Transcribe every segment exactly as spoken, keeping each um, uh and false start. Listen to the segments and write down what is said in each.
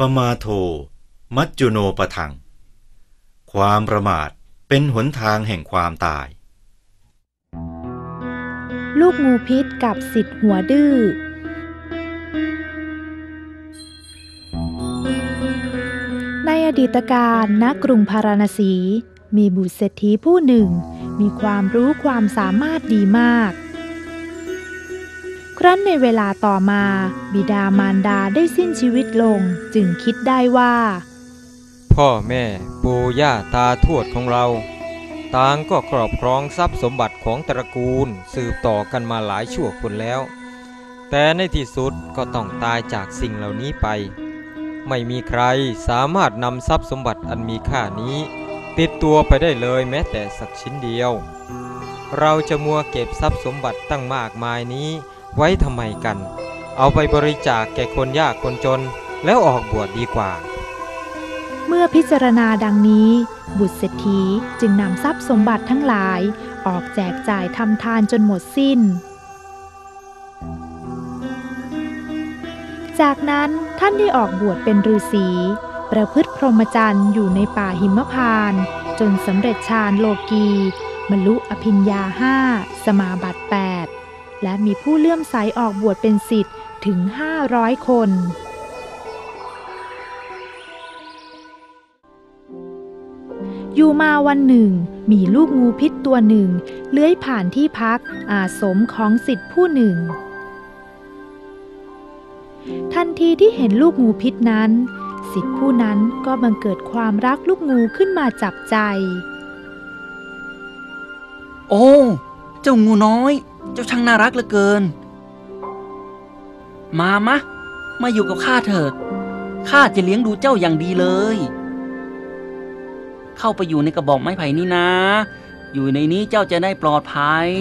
มาโทมัจจุโนปทังความประมาทเป็นหนทางแห่งความตายลูกงูพิษกับศิษย์หัวดื้อในอดีตการณกรุงพาราณสีมีบุตรเศรษฐีผู้หนึ่งมีความรู้ความสามารถดีมากครั้นในเวลาต่อมาบิดามารดาได้สิ้นชีวิตลงจึงคิดได้ว่าพ่อแม่ปู่ย่าตาทวดของเราต่างก็ครอบครองทรัพย์สมบัติของตระกูลสืบต่อกันมาหลายชั่วคนแล้วแต่ในที่สุดก็ต้องตายจากสิ่งเหล่านี้ไปไม่มีใครสามารถนำทรัพย์สมบัติอันมีค่านี้ติดตัวไปได้เลยแม้แต่สักชิ้นเดียวเราจะมัวเก็บทรัพย์สมบัติตั้งมากมายนี้ไว้ทำไมกันเอาไปบริจาคแก่คนยากคนจนแล้วออกบวชดีกว่าเมื่อพิจารณาดังนี้บุตรเศรษฐีจึงนำทรัพย์สมบัติทั้งหลายออกแจกจ่ายทำทานจนหมดสิ้นจากนั้นท่านได้ออกบวชเป็นฤาษีประพฤติพรหมจรรย์อยู่ในป่าหิมพานต์จนสำเร็จฌานโลกีบรรลุอภิญญาห้าสมาบัติแปดและมีผู้เลื่อมใสออกบวชเป็นศิษย์ถึงห้าร้อยคนอยู่มาวันหนึ่งมีลูกงูพิษตัวหนึ่งเลื้อยผ่านที่พักอาสมของศิษย์ผู้หนึ่งทันทีที่เห็นลูกงูพิษนั้นศิษย์ผู้นั้นก็บังเกิดความรักลูกงูขึ้นมาจับใจโอ้เจ้างูน้อยเจ้าช่างน่ารักเหลือเกินมามะมาอยู่กับข้าเถิดข้าจะเลี้ยงดูเจ้าอย่างดีเลยเข้าไปอยู่ในกระบอกไม้ไผ่นี่นะอยู่ในนี้เจ้าจะได้ปลอดภัย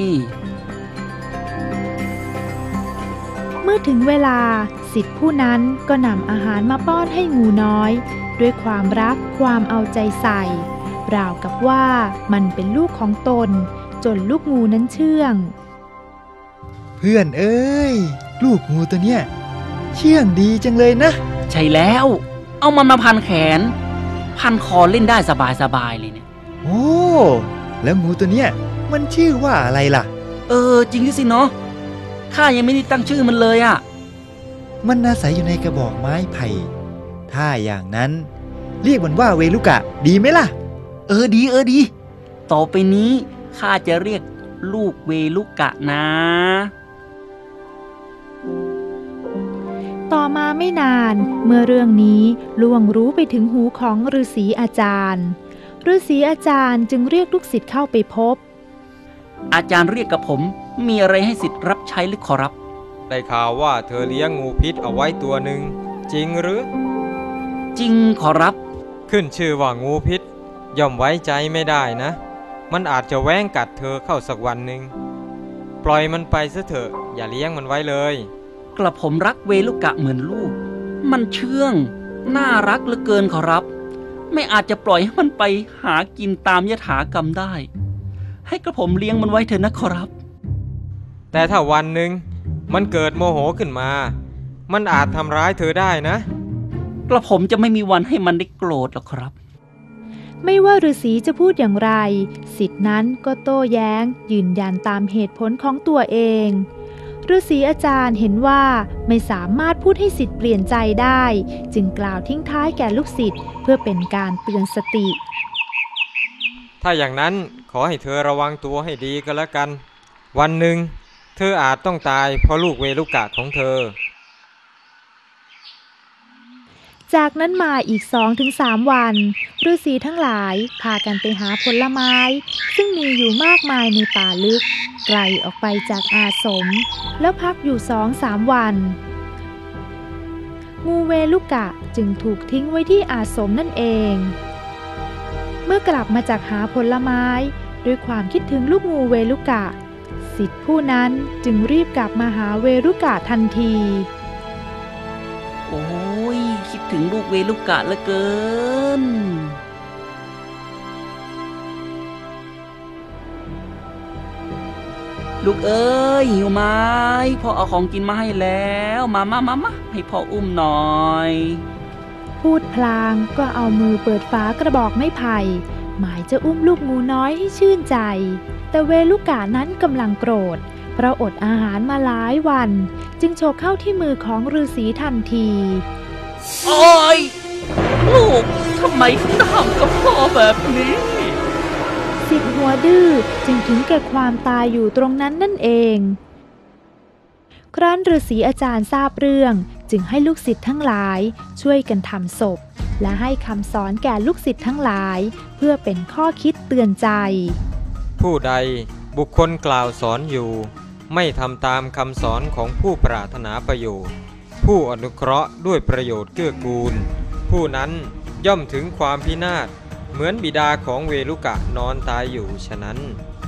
เมื่อถึงเวลาศิษย์ผู้นั้นก็นำอาหารมาป้อนให้งูน้อยด้วยความรักความเอาใจใส่ราวกับว่ามันเป็นลูกของตนจนลูกงูนั้นเชื่องเพื่อนเอ้ยลูกงูตัวเนี้ยเชื่องดีจังเลยนะใช่แล้วเอามันมาพันแขนพันคอเล่นได้สบายๆเลยเนี่ยโอ้แล้วงูตัวเนี้ยมันชื่อว่าอะไรล่ะเออจริงสิเนาะข้ายังไม่ได้ตั้งชื่อมันเลยอ่ะมันอาศัยอยู่ในกระบอกไม้ไผ่ถ้าอย่างนั้นเรียกมันว่าเวลุกะดีไหมล่ะเออดีเออดีต่อไปนี้ข้าจะเรียกลูกเวลุกะนะต่อมาไม่นานเมื่อเรื่องนี้ล่วงรู้ไปถึงหูของฤาษีอาจารย์ฤาษีอาจารย์จึงเรียกลูกศิษย์เข้าไปพบอาจารย์เรียกกับผมมีอะไรให้ศิษย์รับใช้หรือขอรับได้ข่าวว่าเธอเลี้ยงงูพิษเอาไว้ตัวหนึ่งจริงหรือจริงขอรับขึ้นชื่อว่างูพิษย่อมไว้ใจไม่ได้นะมันอาจจะแว้งกัดเธอเข้าสักวันหนึ่งปล่อยมันไปซะเถอะอย่าเลี้ยงมันไว้เลยกระผมรักเวลุกะเหมือนลูกมันเชื่องน่ารักเหลือเกินขอรับไม่อาจจะปล่อยให้มันไปหากินตามยถากรรมได้ให้กระผมเลี้ยงมันไว้เถอะนะขอรับแต่ถ้าวันหนึ่งมันเกิดโมโหขึ้นมามันอาจทำร้ายเธอได้นะกระผมจะไม่มีวันให้มันได้โกรธหรอกครับไม่ว่าฤาษีจะพูดอย่างไรศิษย์นั้นก็โต้แย้งยืนยันตามเหตุผลของตัวเองฤาษีอาจารย์เห็นว่าไม่สามารถพูดให้ศิษย์เปลี่ยนใจได้จึงกล่าวทิ้งท้ายแก่ลูกศิษย์เพื่อเป็นการเตือนสติถ้าอย่างนั้นขอให้เธอระวังตัวให้ดีก็แล้วกันวันหนึ่งเธออาจต้องตายเพราะลูกเวลุกะของเธอจากนั้นมาอีก สองถึงสาม วันฤาษีทั้งหลายพากันไปหาผลไม้ซึ่งมีอยู่มากมายในป่าลึกไกลออกไปจากอาสมแล้วพักอยู่ สองถึงสาม วันงูเวลุกะจึงถูกทิ้งไว้ที่อาสมนั่นเองเมื่อกลับมาจากหาผลไม้ด้วยความคิดถึงลูกงูเวลุกะศิษย์ผู้นั้นจึงรีบกลับมาหาเวลุกะทันทีโอ้ยคิดถึงลูกเวลุกะเหลือเกินลูกเอ้ยหิวไหมพ่อเอาของกินมาให้แล้วมามามามาให้พ่ออุ้มหน่อยพูดพลางก็เอามือเปิดฝากระบอกไม้ไผ่หมายจะอุ้มลูกงูน้อยให้ชื่นใจแต่เวลุกะนั้นกำลังโกรธเพราะอดอาหารมาหลายวันจึงโฉกเข้าที่มือของฤาษีทันทีโอ้ยลูกทำไมถึงทำกับพ่อแบบนี้สิทธิ์หัวดื้อจึงถึงแก่ความตายอยู่ตรงนั้นนั่นเองครั้นฤาษีอาจารย์ทราบเรื่องจึงให้ลูกศิษย์ทั้งหลายช่วยกันทำศพและให้คำสอนแก่ลูกศิษย์ทั้งหลายเพื่อเป็นข้อคิดเตือนใจผู้ใดบุคคลกล่าวสอนอยู่ไม่ทำตามคำสอนของผู้ปรารถนาประโยชน์ผู้อนุเคราะห์ด้วยประโยชน์เกื้อกูลผู้นั้นย่อมถึงความพินาศเหมือนบิดาของเวลุกะนอนตายอยู่ฉะนั้น